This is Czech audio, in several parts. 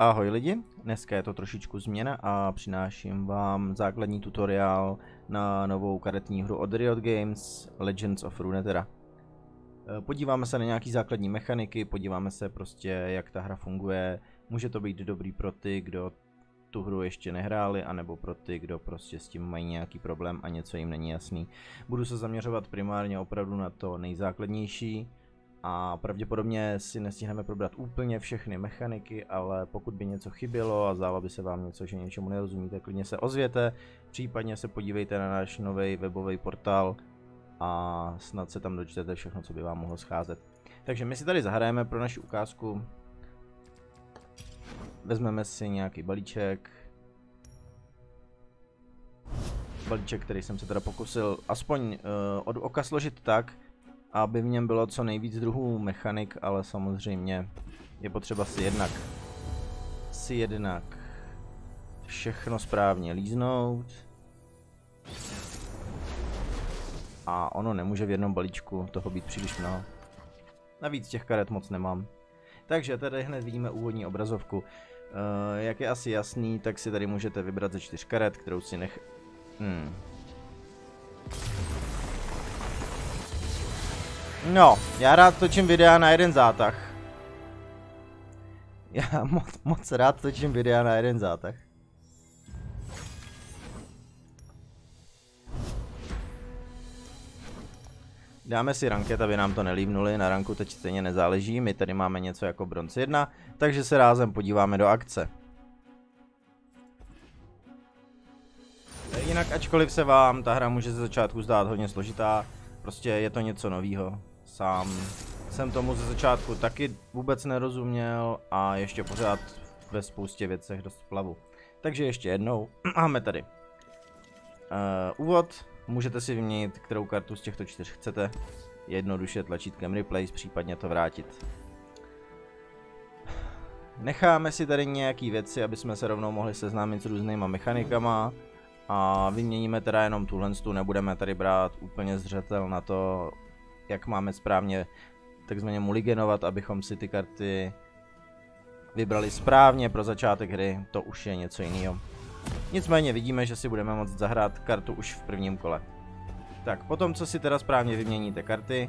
Ahoj lidi, dneska je to trošičku změna a přináším vám základní tutoriál na novou karetní hru od Riot Games, Legends of Runeterra. Podíváme se na nějaký základní mechaniky, podíváme se prostě jak ta hra funguje. Může to být dobrý pro ty, kdo tu hru ještě nehráli, anebo pro ty, kdo prostě s tím mají nějaký problém a něco jim není jasný. Budu se zaměřovat primárně opravdu na to nejzákladnější. A pravděpodobně si nestihneme probrat úplně všechny mechaniky, ale pokud by něco chybělo a zdálo by se vám něco, že něčemu nerozumíte, klidně se ozvěte, případně se podívejte na náš nový webový portál a snad se tam dočtete všechno, co by vám mohlo scházet. Takže my si tady zahrajeme pro naši ukázku. Vezmeme si nějaký balíček. Balíček, který jsem se teda pokusil aspoň od oka složit tak, aby v něm bylo co nejvíc druhů mechanik, ale samozřejmě je potřeba si jednak všechno správně líznout. A ono nemůže v jednom balíčku toho být příliš mnoho. Navíc těch karet moc nemám. Takže tady hned vidíme úvodní obrazovku. Jak je asi jasný, tak si tady můžete vybrat ze 4 karet, kterou si No, já rád točím videa na jeden zátah. Já moc rád točím videa na jeden zátah. Dáme si ranket, aby nám to nelívnuli, na ranku teď stejně nezáleží, my tady máme něco jako bronz 1, takže se rázem podíváme do akce. Jinak ačkoliv se vám ta hra může ze začátku zdát hodně složitá, prostě je to něco novýho. Sám jsem tomu ze začátku taky vůbec nerozuměl a ještě pořád ve spoustě věcech dost plavu. Takže ještě jednou, máme tady úvod, můžete si vyměnit, kterou kartu z těchto 4 chcete, jednoduše tlačítkem replace, případně to vrátit. Necháme si tady nějaký věci, aby jsme se rovnou mohli seznámit s různýma mechanikama a vyměníme teda jenom tuhle, nebudeme tady brát úplně zřetel na to, jak máme správně takzvaně mulliganovat, abychom si ty karty vybrali správně pro začátek hry, to už je něco jiného. Nicméně vidíme, že si budeme moct zahrát kartu už v prvním kole. Tak, potom co si teda správně vyměníte karty,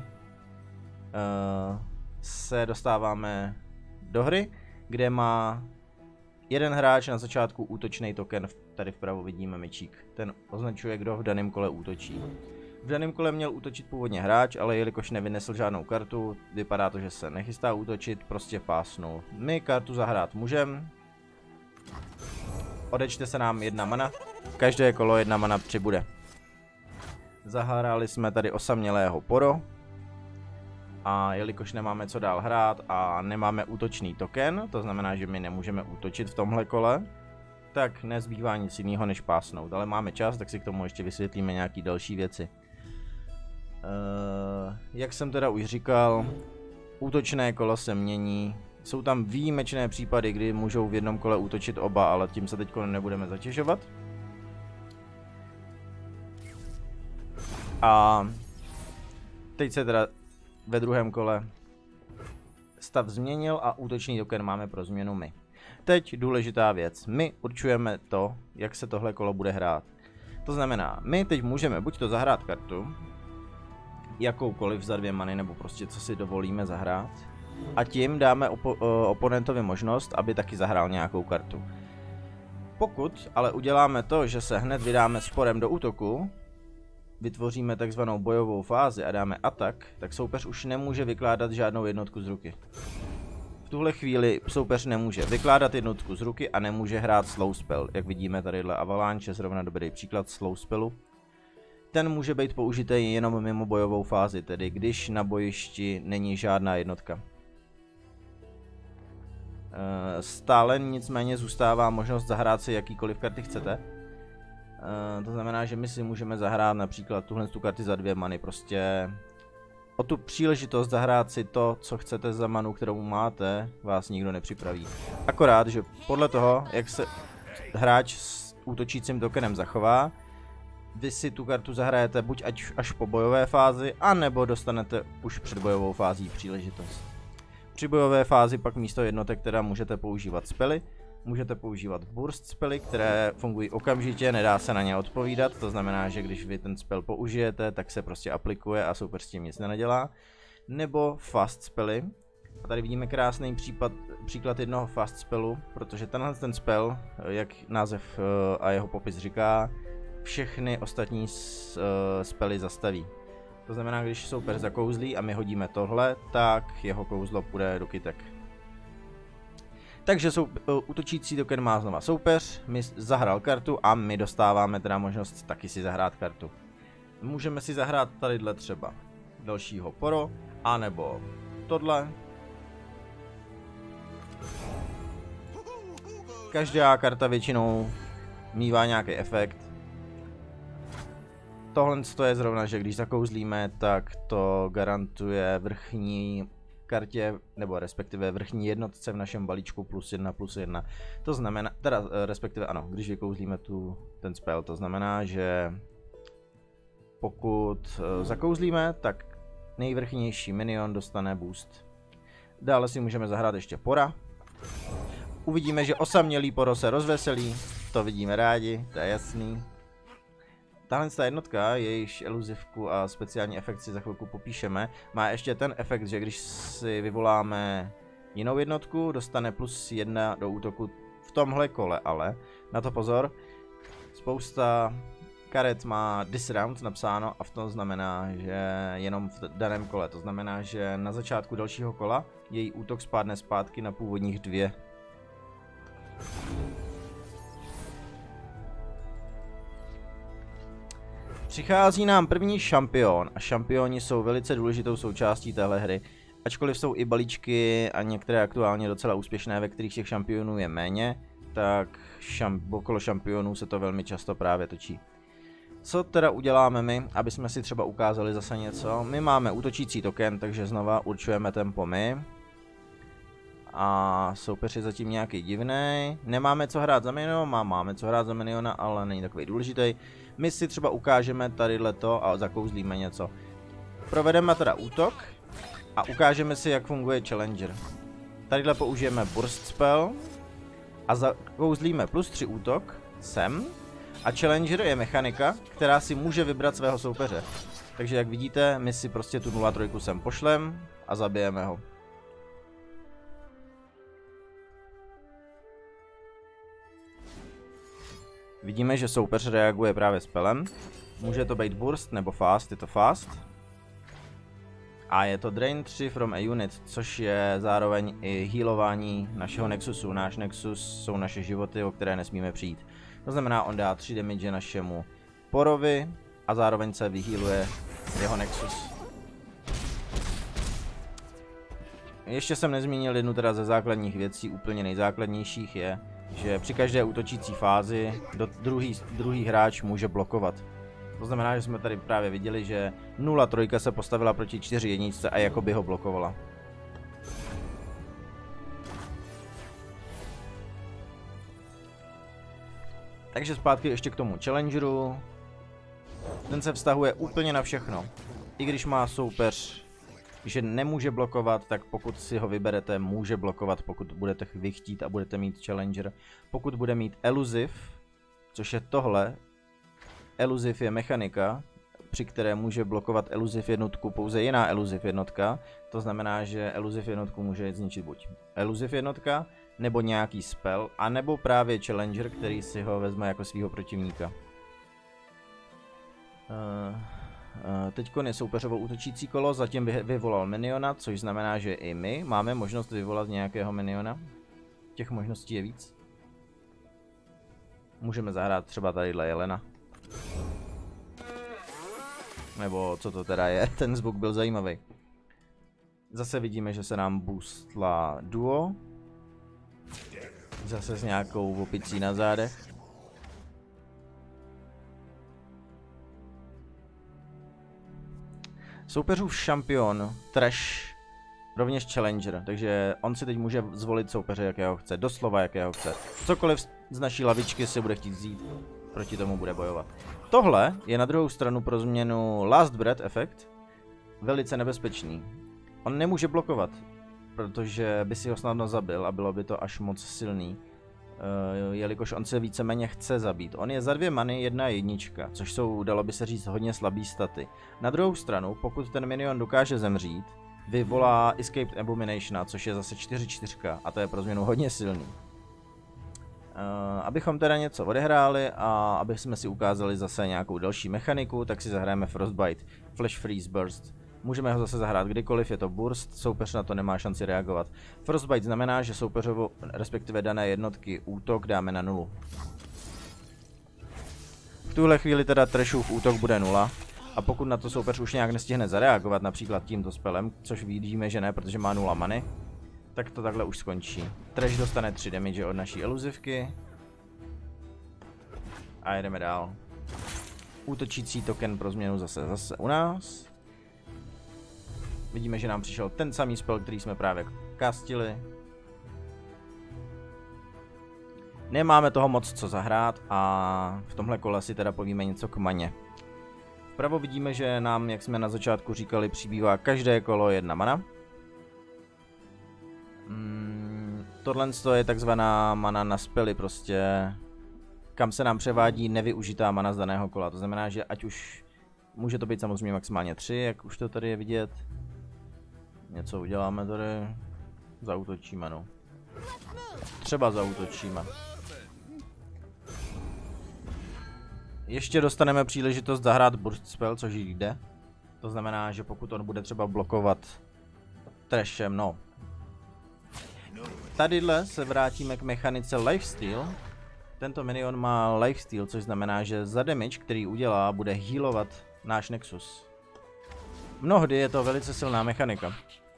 se dostáváme do hry, kde má jeden hráč na začátku útočný token, tady vpravo vidíme myčík, ten označuje, kdo v daném kole útočí. V daném kole měl útočit původně hráč, ale jelikož nevynesl žádnou kartu, vypadá to, že se nechystá útočit, prostě pásnul. My kartu zahrát můžeme. Odečte se nám 1 mana, každé kolo 1 mana přibude. Zahráli jsme tady osamělého poro. A jelikož nemáme co dál hrát a nemáme útočný token, to znamená, že my nemůžeme útočit v tomhle kole, tak nezbývá nic jiného než pásnout. Ale máme čas, tak si k tomu ještě vysvětlíme nějaké další věci. Jak jsem teda už říkal, útočné kolo se mění. Jsou tam výjimečné případy, kdy můžou v jednom kole útočit oba, ale tím se teď nebudeme zatěžovat. A teď se teda ve druhém kole stav změnil a útočný token máme pro změnu my. Teď důležitá věc, my určujeme to, jak se tohle kolo bude hrát. To znamená, my teď můžeme buď to zahrát kartu, jakoukoliv za 2 many, nebo prostě co si dovolíme zahrát. A tím dáme oponentovi možnost, aby taky zahrál nějakou kartu. Pokud ale uděláme to, že se hned vydáme s porem do útoku, vytvoříme takzvanou bojovou fázi a dáme atak, tak soupeř už nemůže vykládat žádnou jednotku z ruky. V tuhle chvíli soupeř nemůže vykládat jednotku z ruky a nemůže hrát slow spell. Jak vidíme tadyhle Avalanche je zrovna dobrý příklad slow spellu. Ten může být použitý jenom mimo bojovou fázi, tedy když na bojišti není žádná jednotka. Stále nicméně zůstává možnost zahrát si jakýkoliv karty chcete. To znamená, že my si můžeme zahrát například tuhle karty za 2 many, prostě o tu příležitost zahrát si to, co chcete za manu, kterou máte, vás nikdo nepřipraví. Akorát, že podle toho, jak se hráč s útočícím tokenem zachová, vy si tu kartu zahrajete buď až po bojové fázi, anebo dostanete už před bojovou fází příležitost. Při bojové fázi pak místo jednotek teda můžete používat spely Můžete používat burst spely, které fungují okamžitě, nedá se na ně odpovídat, to znamená, že když vy ten spell použijete, tak se prostě aplikuje a soupeř s tím nic nenadělá. Nebo fast spely. A tady vidíme krásný příklad jednoho fast spellu, protože tenhle ten spell, jak název a jeho popis říká, všechny ostatní spely zastaví. To znamená, když soupeř zakouzlí a my hodíme tohle, tak jeho kouzlo půjde do kytek. Takže útočící token má znova soupeř, my zahrál kartu a my dostáváme teda možnost taky si zahrát kartu. Můžeme si zahrát tadyhle třeba dalšího poro, anebo tohle. Každá karta většinou mívá nějaký efekt. Tohle je zrovna, že když zakouzlíme, tak to garantuje vrchní kartě, nebo respektive vrchní jednotce v našem balíčku +1/+1. To znamená, teda respektive ano, když vykouzlíme ten spell, to znamená, že pokud zakouzlíme, tak nejvrchnější minion dostane boost. Dále si můžeme zahrát ještě pora. Uvidíme, že osamělý poro se rozveselí, to vidíme rádi, to je jasný. Tahle jednotka, jejíž eluzivku a speciální efekt si za chvilku popíšeme, má ještě ten efekt, že když si vyvoláme jinou jednotku, dostane +1 do útoku v tomhle kole, ale na to pozor, spousta karet má this round napsáno a v tom znamená, že jenom v daném kole, to znamená, že na začátku dalšího kola její útok spadne zpátky na původních 2. Přichází nám první šampion a šampioni jsou velice důležitou součástí téhle hry. Ačkoliv jsou i balíčky a některé aktuálně docela úspěšné, ve kterých těch šampionů je méně, tak okolo šampionů se to velmi často právě točí. Co teda uděláme my, aby jsme si třeba ukázali zase něco? My máme útočící token, takže znova určujeme tempo my. A soupeř je zatím nějaký divný. Nemáme co hrát za miniona, máme co hrát za miniona, ale není takový důležitý. My si třeba ukážeme tadyhleto a zakouzlíme něco. Provedeme teda útok a ukážeme si, jak funguje Challenger. Tadyhle použijeme burst spell a zakouzlíme +3 útok sem. A Challenger je mechanika, která si může vybrat svého soupeře. Takže jak vidíte, my si prostě tu 0-3 sem pošlem a zabijeme ho. Vidíme, že soupeř reaguje právě spellem. Může to být burst nebo fast, je to fast. A je to drain 3 from a unit, což je zároveň i healování našeho Nexusu. Náš Nexus jsou naše životy, o které nesmíme přijít. To znamená, on dá 3 damage našemu porovi a zároveň se vyhealuje jeho Nexus. Ještě jsem nezmínil jednu teda ze základních věcí, úplně nejzákladnějších je, že při každé útočící fázi druhý hráč může blokovat. To znamená, že jsme tady právě viděli, že 0-3 se postavila proti 4-1 a jakoby ho blokovala. Takže zpátky ještě k tomu Challengeru. Ten se vztahuje úplně na všechno. I když má soupeř, že nemůže blokovat, tak pokud si ho vyberete, může blokovat, pokud budete chtít a budete mít Challenger. Pokud bude mít Elusive, což je tohle, Elusive je mechanika, při které může blokovat Elusive jednotku pouze jiná Elusive jednotka. To znamená, že Elusive jednotku může zničit buď Elusive jednotka, nebo nějaký spell, anebo právě Challenger, který si ho vezme jako svého protivníka. Teďko je soupeřovo útočící kolo, zatím vyvolal miniona, což znamená, že i my máme možnost vyvolat nějakého miniona. Těch možností je víc. Můžeme zahrát třeba tadyhle Jelena. Nebo co to teda je, ten zvuk byl zajímavý. Zase vidíme, že se nám boostla duo. Zase s nějakou opicí na zádech. Soupeřův šampion, Trash, rovněž Challenger, takže on si teď může zvolit soupeře, jakého chce, doslova jakého chce. Cokoliv z naší lavičky si bude chtít vzít, proti tomu bude bojovat. Tohle je na druhou stranu pro změnu Last Breath efekt velice nebezpečný. On nemůže blokovat, protože by si ho snadno zabil a bylo by to až moc silný. jelikož on se víceméně chce zabít. On je za 2 many 1/1, což jsou, dalo by se říct, hodně slabý staty. Na druhou stranu, pokud ten minion dokáže zemřít, vyvolá Escaped Abominationa, což je zase 4/4 a to je pro změnu hodně silný. Abychom teda něco odehráli a aby jsme si ukázali zase nějakou další mechaniku, tak si zahrajeme Frostbite, Flash Freeze Burst. Můžeme ho zase zahrát kdykoliv, je to burst, soupeř na to nemá šanci reagovat. Frostbite znamená, že soupeřovo, respektive dané jednotky, útok dáme na 0. V tuhle chvíli teda Trashův útok bude 0. A pokud na to soupeř už nějak nestihne zareagovat, například tímto spelem, což vidíme, že ne, protože má 0 many, tak to takhle už skončí. Trash dostane 3 damage od naší eluzivky. A jedeme dál. Útočící token pro změnu zase u nás. Vidíme, že nám přišel ten samý spell, který jsme právě castili. Nemáme toho moc co zahrát a v tomhle kole si teda povíme něco k maně. Vpravo vidíme, že nám, jak jsme na začátku říkali, přibývá každé kolo 1 mana. Tohle je takzvaná mana na spely, prostě kam se nám převádí nevyužitá mana z daného kola. To znamená, že ať už může to být samozřejmě maximálně 3, jak už to tady je vidět. Něco uděláme tady, zaútočíme, no. Třeba zaútočíme. Ještě dostaneme příležitost zahrát burst spell, což jde. To znamená, že pokud on bude třeba blokovat Trashem, no. Tadyhle se vrátíme k mechanice Lifesteal. Tento minion má Lifesteal, což znamená, že za damage, který udělá, bude healovat náš Nexus. Mnohdy je to velice silná mechanika.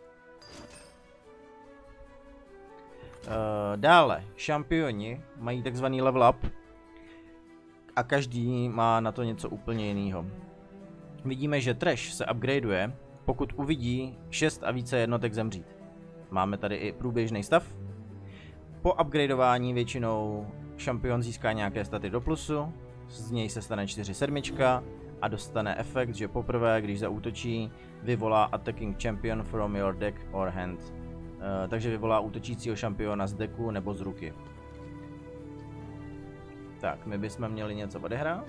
Dále, šampioni mají takzvaný level up a každý má na to něco úplně jiného. Vidíme, že Trash se upgradeuje, pokud uvidí 6 a více jednotek zemřít. Máme tady i průběžný stav. Po upgradeování většinou šampion získá nějaké staty do plusu, z něj se stane 4/7 a dostane efekt, že poprvé, když zaútočí, vyvolá attacking champion from your deck or hand. Takže vyvolá útočícího šampiona z deku nebo z ruky. Tak, my bychom měli něco odehrát.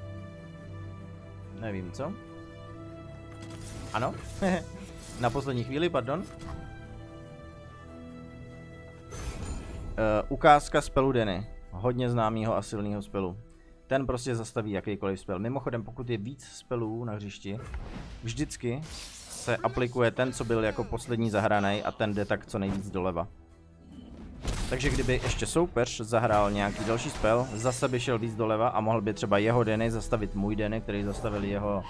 Nevím co. Ano, na poslední chvíli, pardon. Ukázka spelu Denny. Hodně známého a silného spelu. Ten prostě zastaví jakýkoliv spel. Mimochodem, pokud je víc spelů na hřišti, vždycky se aplikuje ten, co byl jako poslední zahraný a ten jde tak co nejvíc doleva. Takže kdyby ještě soupeř zahrál nějaký další spell, zase by šel víc doleva a mohl by třeba jeho Denny zastavit můj Denny, který zastavil jeho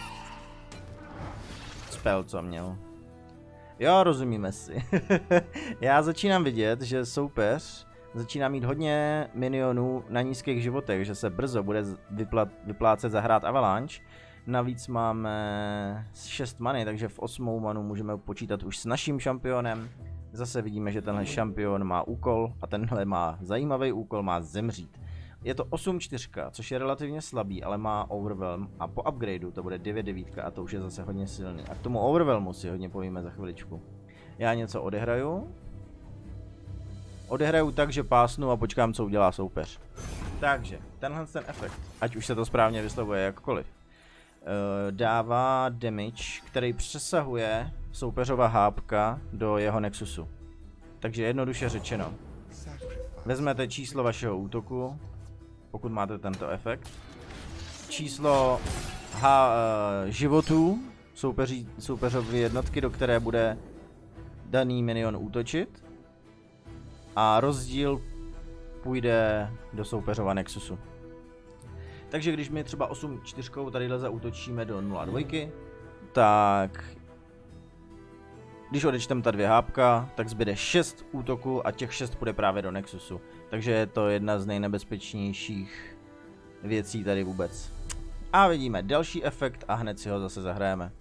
spell, co měl. Jo, rozumíme si. Já začínám vidět, že soupeř začíná mít hodně minionů na nízkých životech, že se brzo bude vyplácet zahrát Avalanche. Navíc máme 6 many, takže v 8. manu můžeme počítat už s naším šampionem. Zase vidíme, že tenhle šampion má úkol a tenhle má zajímavý úkol, má zemřít. Je to 8/4, což je relativně slabý, ale má Overwhelm a po upgradeu to bude 9/9 a to už je zase hodně silný. A k tomu Overwhelmu si hodně povíme za chviličku. Já něco odehraju. Odehraju tak, že pásnu a počkám, co udělá soupeř. Takže, tenhle ten efekt, ať už se to správně vyslovuje jakkoliv, dává damage, který přesahuje soupeřova hápka do jeho Nexusu. Takže jednoduše řečeno, vezmete číslo vašeho útoku, pokud máte tento efekt, číslo životů soupeřovy jednotky, do které bude daný minion útočit, a rozdíl půjde do soupeřova Nexusu. Takže když my třeba 8/4 tadyhle zaútočíme do 0/2, tak když odečtem ta 2 hápka, tak zbyde 6 útoků a těch 6 půjde právě do Nexusu. Takže je to jedna z nejnebezpečnějších věcí tady vůbec. A vidíme další efekt a hned si ho zase zahrajeme.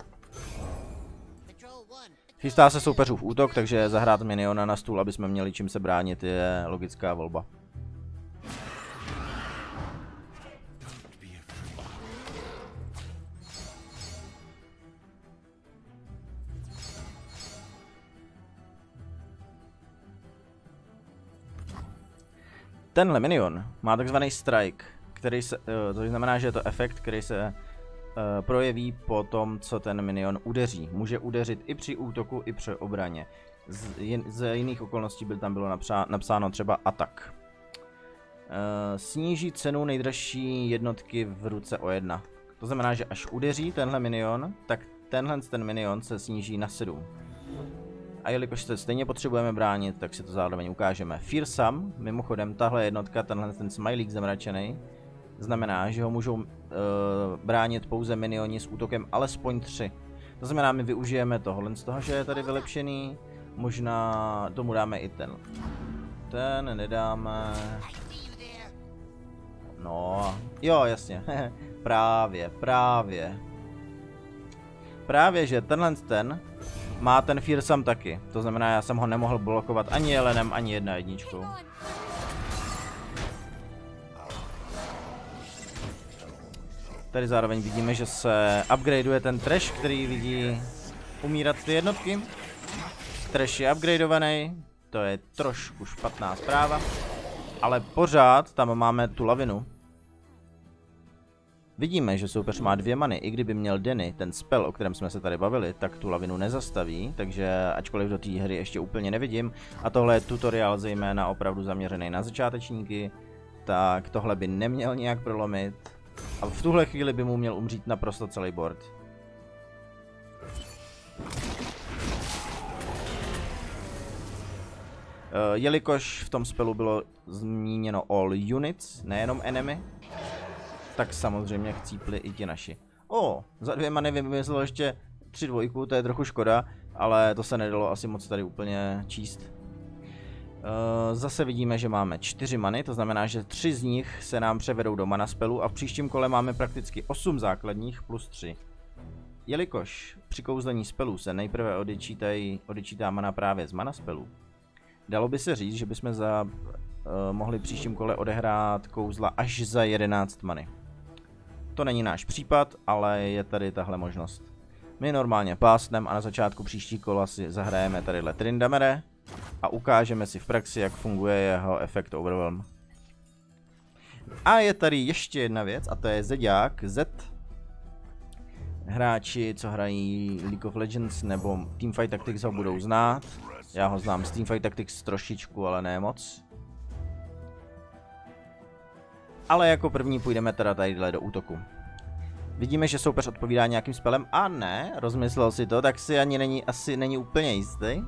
Chystá se soupeřův útok, takže zahrát miniona na stůl, aby jsme měli čím se bránit, je logická volba. Tenhle minion má takzvaný strike, který se, to znamená, že je to efekt, který se projeví po tom, co ten minion udeří. Může udeřit i při útoku, i při obraně. Z jiných okolností tam bylo napsáno třeba atak. Sníží cenu nejdražší jednotky v ruce o 1. To znamená, že až udeří tenhle minion, tak ten minion se sníží na 7. A jelikož se stejně potřebujeme bránit, tak si to zároveň ukážeme. Fearsome, mimochodem tahle jednotka, ten smajlík zamračený, znamená, že ho můžou bránit pouze minioni s útokem alespoň 3. To znamená, my využijeme tohle z toho, že je tady vylepšený, možná tomu dáme i ten. Ten nedáme. No, jo, jasně, právě, že ten má ten Fearsome taky, to znamená, já jsem ho nemohl blokovat ani jelenem, ani 1/1. Tady zároveň vidíme, že se upgradeuje ten trash, který vidí umírat ty jednotky. Trash je upgradeovaný, to je trošku špatná zpráva, ale pořád tam máme tu lavinu. Vidíme, že soupeř má 2 many, i kdyby měl Denny, ten spell, o kterém jsme se tady bavili, tak tu lavinu nezastaví, takže ačkoliv do té hry ještě úplně nevidím, a tohle je tutoriál zejména opravdu zaměřený na začátečníky, tak tohle by neměl nějak prolomit a v tuhle chvíli by mu měl umřít naprosto celý board. Jelikož v tom spelu bylo zmíněno all units, nejenom enemy, tak samozřejmě chcípli i ti naši. Za 2 many vymyslel ještě 3/2, to je trochu škoda, ale to se nedalo asi moc tady úplně číst. Zase vidíme, že máme 4 many, to znamená, že 3 z nich se nám převedou do mana spelu a v příštím kole máme prakticky 8 základních plus 3. Jelikož při kouzlení spelů se nejprve odečítá mana právě z mana spelů, dalo by se říct, že bychom mohli v příštím kole odehrát kouzla až za 11 many. To není náš případ, ale je tady tahle možnost. My normálně pásnem a na začátku příští kola si zahrajeme tadyhle Tryndamere a ukážeme si v praxi, jak funguje jeho efekt Overwhelm. A je tady ještě jedna věc, a to je Zeďák, Z. Hráči, co hrají League of Legends nebo Teamfight Tactics ho budou znát. Já ho znám z Teamfight Tactics trošičku, ale ne moc. Ale jako první půjdeme teda tadyhle do útoku. Vidíme, že soupeř odpovídá nějakým spelem a ne, rozmyslel si to, tak si ani asi není úplně jistý.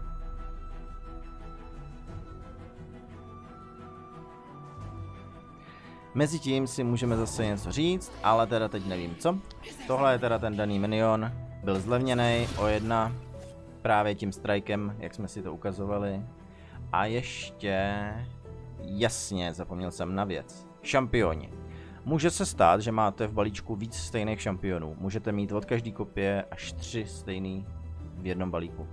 Mezitím si můžeme zase něco říct, ale teda teď nevím co. Tohle je teda ten daný minion, byl zlevněný o 1 právě tím strikem, jak jsme si to ukazovali. A ještě jasně zapomněl jsem na věc. Šampioni. Může se stát, že máte v balíčku víc stejných šampionů. Můžete mít od každé kopie až 3 stejný v jednom balíku.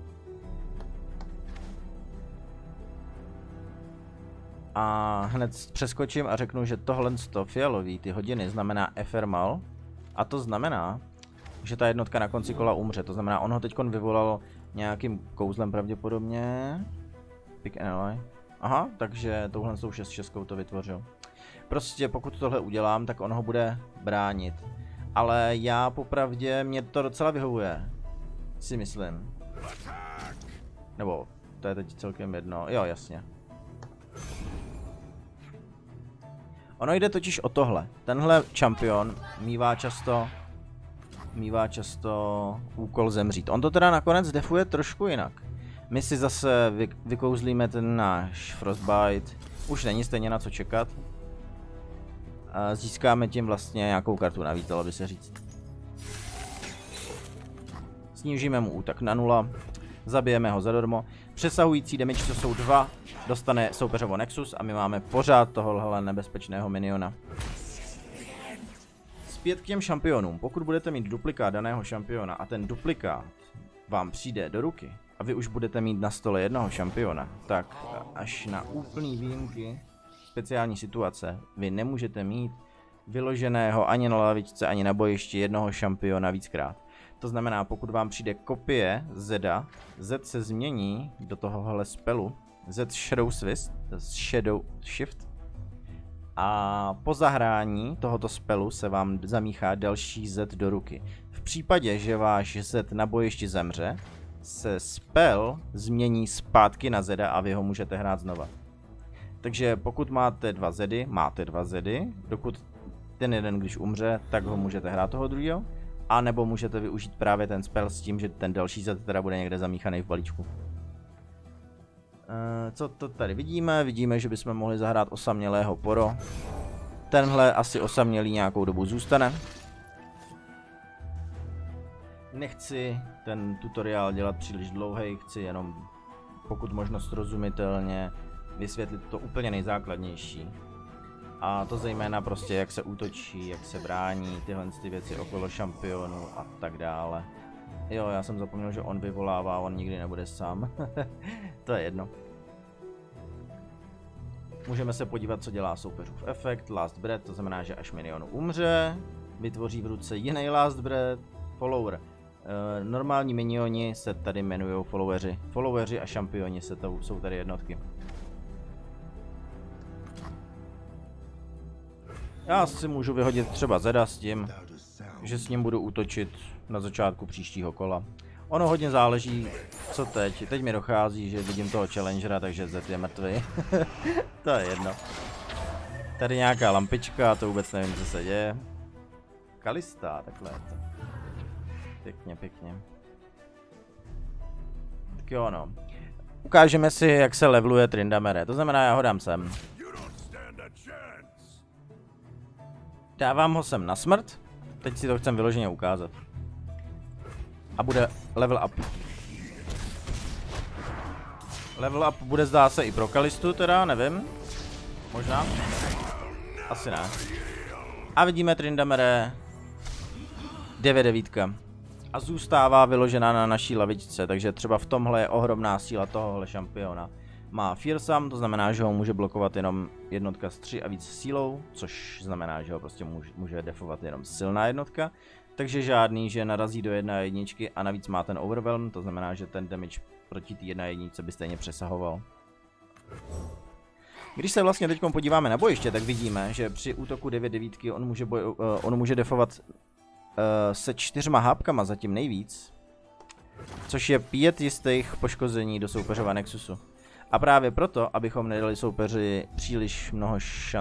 A hned přeskočím a řeknu, že tohle fialový, ty hodiny, znamená Ephemeral. A to znamená, že ta jednotka na konci kola umře. To znamená, on ho teď vyvolal nějakým kouzlem pravděpodobně. Pick an ally. Aha, takže touhle 6/6 to vytvořil. Prostě pokud tohle udělám, tak on ho bude bránit. Ale já popravdě, mě to docela vyhovuje. Si myslím. Nebo, to je teď celkem jedno. Jo, jasně. Ono jde totiž o tohle. Tenhle šampion mívá často úkol zemřít. On to teda nakonec defuje trošku jinak. My si zase vykouzlíme ten náš Frostbite. Už není stejně na co čekat. A získáme tím vlastně nějakou kartu navíc, dalo by se říct. Snížíme mu útok na 0. Zabijeme ho zadarmo. Přesahující damage, co jsou 2, dostane soupeřovo Nexus a my máme pořád tohohle nebezpečného miniona. Zpět k těm šampionům. Pokud budete mít duplikát daného šampiona a ten duplikát vám přijde do ruky a vy už budete mít na stole jednoho šampiona, tak až na úplný výjimky, speciální situace, vy nemůžete mít vyloženého ani na lavičce, ani na bojišti jednoho šampiona víckrát. To znamená, pokud vám přijde kopie Zeda, Z se změní do tohohle spelu, Z Shadow Shift, A po zahrání tohoto spelu se vám zamíchá další Z do ruky. V případě, že váš Z na bojišti zemře, se spell změní zpátky na Zeda a vy ho můžete hrát znova. Takže pokud máte dva Zedy, dokud ten jeden, když umře, tak ho můžete hrát toho druhého. A nebo můžete využít právě ten spell s tím, že ten další Z teda bude někde zamíchaný v balíčku. Co to tady vidíme? Vidíme, že bychom mohli zahrát osamělého Poro. Tenhle asi osamělý nějakou dobu zůstane. Nechci ten tutoriál dělat příliš dlouhý, chci jenom pokud možno srozumitelně vysvětlit to úplně nejzákladnější. A to zejména prostě jak se útočí, jak se brání, tyhle ty věci okolo šampionu a tak dále. Jo, já jsem zapomněl, že on vyvolává, on nikdy nebude sám. To je jedno. Můžeme se podívat, co dělá soupeřův efekt. Last Breath, to znamená, že až minion umře, vytvoří v ruce jiný Last Breath, follower. Normální minioni se tady jmenují followeri. Followeri a šampioni jsou tady jednotky. Já si můžu vyhodit třeba Zeda s tím, že s ním budu útočit na začátku příštího kola. Ono hodně záleží, co teď. Teď mi dochází, že vidím toho challengera, takže Zed je mrtvý. To je jedno. Tady nějaká lampička, to vůbec nevím, co se děje. Kalista, takhle je to. Pěkně, pěkně. Tak jo, no. Ukážeme si, jak se leveluje Tryndamere. To znamená, já ho dám sem. Dávám ho sem na smrt. Teď si to chcem vyloženě ukázat. A bude level up. Level up bude zdá se i pro Kalistu teda, nevím. Možná. Asi ne. A vidíme Tryndamere 9-9. A zůstává vyložená na naší lavičce, takže třeba v tomhle je ohromná síla tohohle šampiona. Má Fearsome, to znamená, že ho může blokovat jenom jednotka s 3 a víc sílou, což znamená, že ho prostě může defovat jenom silná jednotka. Takže žádný, že narazí do 1/1 a navíc má ten Overwhelm, to znamená, že ten damage proti té 1/1 by stejně přesahoval. Když se vlastně teď podíváme na bojiště, tak vidíme, že při útoku 9/9 on může defovat se 4 hápkama zatím nejvíc, což je 5 jistých poškození do soupeřova Nexusu. A právě proto, abychom nedali soupeři příliš mnoho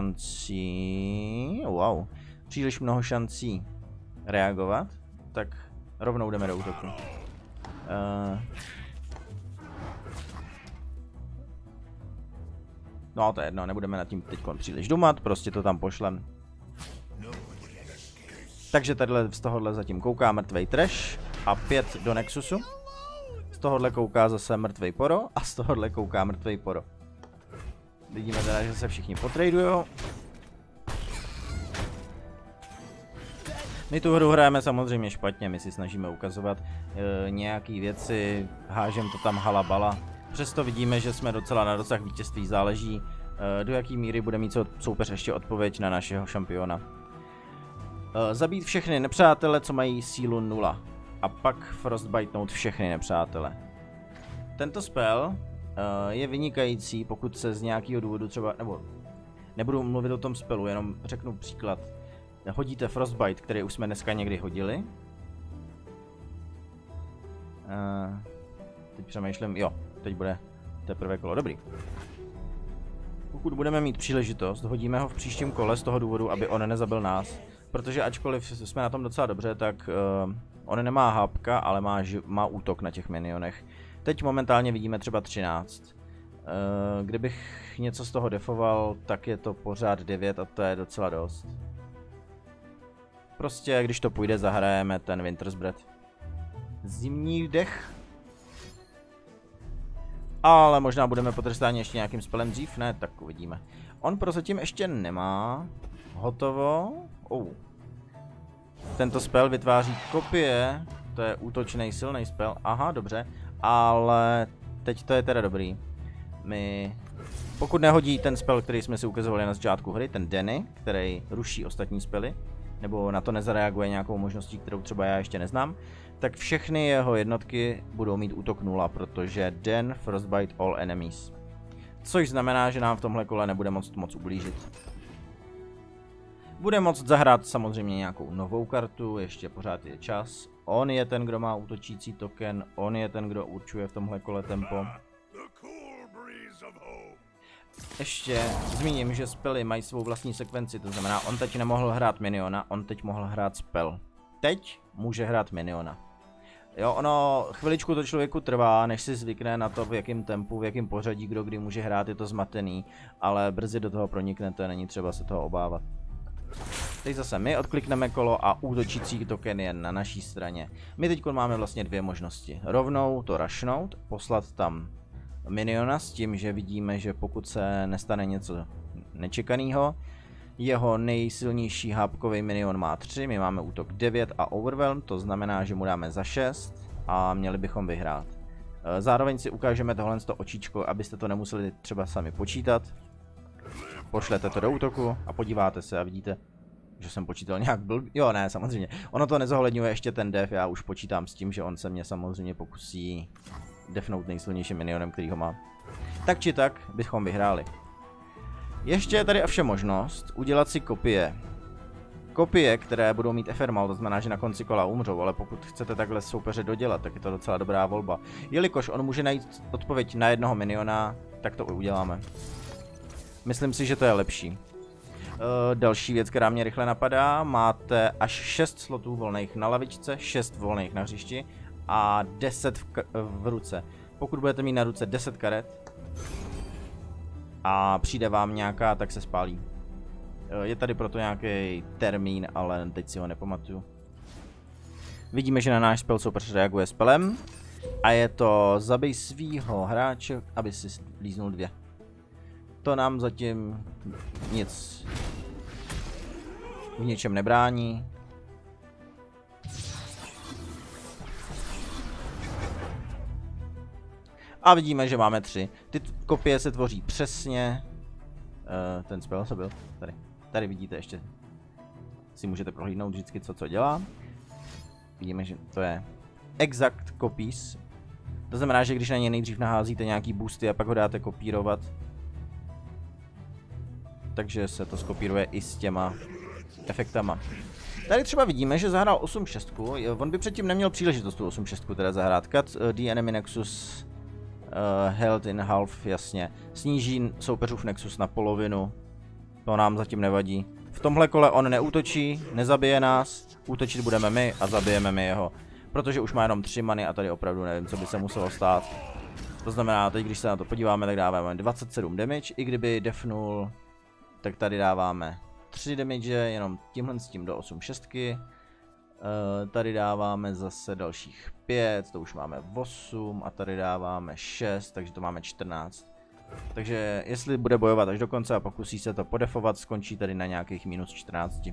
šancí reagovat, tak rovnou jdeme do útoku. No to je jedno, nebudeme nad tím teď příliš dumat, prostě to tam pošlem. Takže tadyhle z tohohle zatím kouká mrtvej Trash a 5 do Nexusu. Z tohohle kouká zase mrtvej Poro a z tohohle kouká mrtvej Poro. Vidíme teda, že se všichni potradujou. My tu hru hrajeme samozřejmě špatně, my si snažíme ukazovat nějaký věci, hážem to tam halabala. Přesto vidíme, že jsme docela na dosah vítězství, záleží do jaký míry bude mít soupeř ještě odpověď na našeho šampiona. Zabít všechny nepřátele, co mají sílu 0. A pak frostbitenout všechny nepřátele. Tento spell je vynikající, pokud se z nějakého důvodu třeba, nebo nebudu mluvit o tom spellu, jenom řeknu příklad. Hodíte frostbite, který už jsme dneska někdy hodili. Teď přemýšlím, jo, teď bude teprve kolo, dobrý. Pokud budeme mít příležitost, hodíme ho v příštím kole z toho důvodu, aby on nezabil nás. Protože ačkoliv jsme na tom docela dobře, tak on nemá hápka, ale má útok na těch minionech. Teď momentálně vidíme třeba 13. Kdybych něco z toho defoval, tak je to pořád 9 a to je docela dost. Prostě, když to půjde, zahrajeme ten Winter's Breath. Zimní dech. Ale možná budeme potrestáni ještě nějakým spelem dřív, ne? Tak uvidíme. On prozatím ještě nemá hotovo. Tento spell vytváří kopie, to je útočný silný spell, aha, dobře, ale teď to je teda dobrý. Pokud nehodí ten spell, který jsme si ukazovali na začátku hry, ten Danny, který ruší ostatní spely, nebo na to nezareaguje nějakou možností, kterou třeba já ještě neznám, tak všechny jeho jednotky budou mít útok 0, protože Dan Frostbite all enemies. Což znamená, že nám v tomhle kole nebude moc ublížit. Bude moct zahrát samozřejmě nějakou novou kartu, ještě pořád je čas. On je ten, kdo má útočící token, on je ten, kdo určuje v tomhle kole tempo. Ještě zmíním, že spely mají svou vlastní sekvenci, to znamená, on teď nemohl hrát miniona, on teď mohl hrát spell. Teď může hrát miniona. Jo, ono chviličku to člověku trvá, než si zvykne na to, v jakém tempu, v jakém pořadí, kdo kdy může hrát, je to zmatený, ale brzy do toho proniknete, není třeba se toho obávat. Teď zase my odklikneme kolo a útočící token je na naší straně. My teď máme vlastně dvě možnosti. Rovnou to rushnout, poslat tam miniona s tím, že vidíme, že pokud se nestane něco nečekaného, jeho nejsilnější hápkový minion má 3, my máme útok 9 a overwhelm, to znamená, že mu dáme za 6 a měli bychom vyhrát. Zároveň si ukážeme tohle očičko, abyste to nemuseli třeba sami počítat. Pošlete to do útoku a podíváte se a vidíte, že jsem počítal nějak blbý. Jo, ne, samozřejmě. Ono to nezohledňuje ještě ten def, já už počítám s tím, že on se mě samozřejmě pokusí defnout nejsilnějším minionem, který ho má. Tak či tak bychom vyhráli. Ještě je tady ovšem možnost udělat si kopie. Kopie, které budou mít effermal, to znamená, že na konci kola umřou, ale pokud chcete takhle soupeře dodělat, tak je to docela dobrá volba. Jelikož on může najít odpověď na jednoho miniona, tak to uděláme. Myslím si, že to je lepší. Další věc, která mě rychle napadá, máte až 6 slotů volných na lavičce, 6 volných na hřišti a 10 v ruce. Pokud budete mít na ruce 10 karet a přijde vám nějaká, tak se spálí. Je tady proto nějaký termín, ale teď si ho nepamatuju. Vidíme, že na náš spell soupeř reaguje spellem a je to zabij svýho hráče, aby si líznul 2. To nám zatím nic v ničem nebrání. A vidíme, že máme 3. Ty kopie se tvoří přesně. Ten spell se byl tady. Tady vidíte ještě. Si můžete prohlídnout vždycky, co dělá. Vidíme, že to je exact copies. To znamená, že když na něj nejdřív naházíte nějaký boosty a pak ho dáte kopírovat, takže se to skopíruje i s těma efektama. Tady třeba vidíme, že zahrál 8-6. On by předtím neměl příležitost tu 8-6 teda zahrát. Cut the enemy Nexus health in half, jasně. Sníží soupeřův Nexus na polovinu. To nám zatím nevadí. V tomhle kole on neútočí, nezabije nás, útočit budeme my a zabijeme my jeho. Protože už má jenom 3 many a tady opravdu nevím, co by se muselo stát. To znamená, teď když se na to podíváme, tak dáváme 27 damage, i kdyby defnul, tak tady dáváme 3 damage, jenom tímhle s tím do 8-6. Tady dáváme zase dalších 5, to už máme 8 a tady dáváme 6, takže to máme 14. Takže jestli bude bojovat až do konce a pokusí se to podefovat, skončí tady na nějakých minus 14.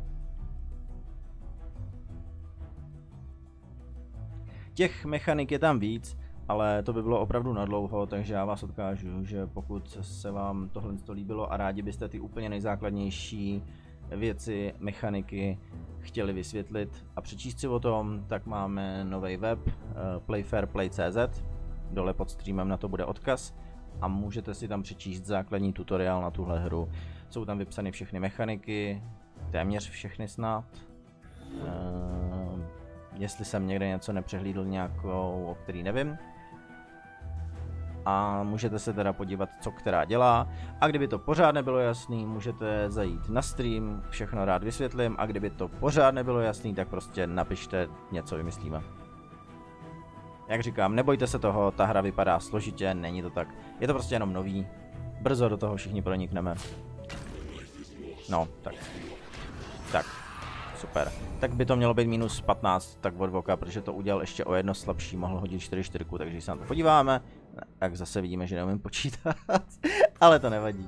Těch mechanik je tam víc, ale to by bylo opravdu nadlouho, takže já vás odkážu, že pokud se vám tohle líbilo a rádi byste ty úplně nejzákladnější věci, mechaniky chtěli vysvětlit a přečíst si o tom, tak máme nový web playfairplay.cz, dole pod streamem na to bude odkaz a můžete si tam přečíst základní tutoriál na tuhle hru. Jsou tam vypsány všechny mechaniky, téměř všechny snad. Jestli jsem někde něco nepřehlídl nějakou, o který nevím. A můžete se teda podívat, co která dělá. A kdyby to pořád nebylo jasný, můžete zajít na stream, všechno rád vysvětlím. A kdyby to pořád nebylo jasný, tak prostě napište, něco vymyslíme. Jak říkám, nebojte se toho, ta hra vypadá složitě, není to tak. Je to prostě jenom nový. Brzo do toho všichni pronikneme. No, tak. Tak. Super. Tak by to mělo být minus 15, tak od voka, protože to udělal ještě o jedno slabší, mohl hodit 4-4, takže když se na to podíváme, tak zase vidíme, že neumím počítat, ale to nevadí.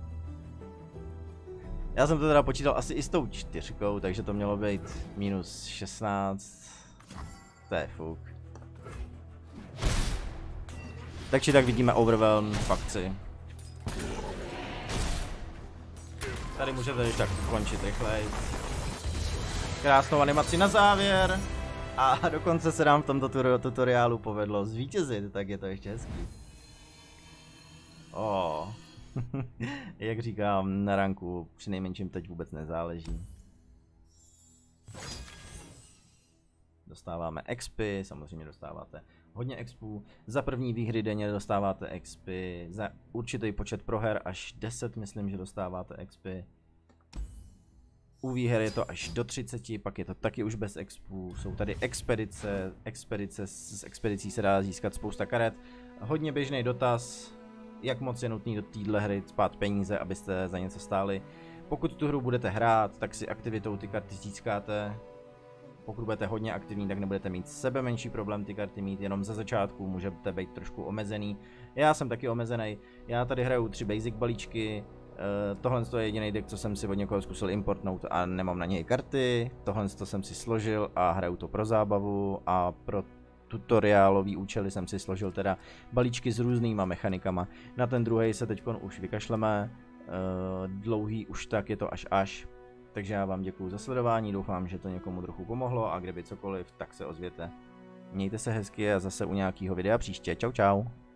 Já jsem to teda počítal asi i s tou 4, takže to mělo být minus 16, to je fuk. Takže tak vidíme overwhelm fakci. Tady můžete ještě tak končit rychleji. Krásnou animaci na závěr. A dokonce se nám v tomto tutoriálu povedlo zvítězit, tak je to ještě hezký. Jak říkám, na ranku přinejmenším teď vůbec nezáleží. Dostáváme expy, samozřejmě dostáváte hodně expů. Za první výhry denně dostáváte expy, za určitý počet proher až 10, myslím, že dostáváte expy. U výher je to až do 30, pak je to taky už bez expů. Jsou tady expedice, z expedicí se dá získat spousta karet. Hodně běžný dotaz, jak moc je nutný do téhle hry spát peníze, abyste za něco stáli. Pokud tu hru budete hrát, tak si aktivitou ty karty získáte. Pokud budete hodně aktivní, tak nebudete mít sebe menší problém ty karty mít, jenom ze začátku můžete být trošku omezený. Já jsem taky omezený, já tady hraju 3 basic balíčky, tohle je jediný deck, co jsem si od někoho zkusil importnout a nemám na něj karty, tohle jsem si složil a hraju to pro zábavu a pro tutoriálový účely jsem si složil teda balíčky s různýma mechanikama. Na ten druhý se teď už vykašleme, dlouhý už tak je to až. Takže já vám děkuju za sledování, doufám, že to někomu trochu pomohlo a kdyby cokoliv, tak se ozvěte. Mějte se hezky a zase u nějakého videa příště. Čau čau.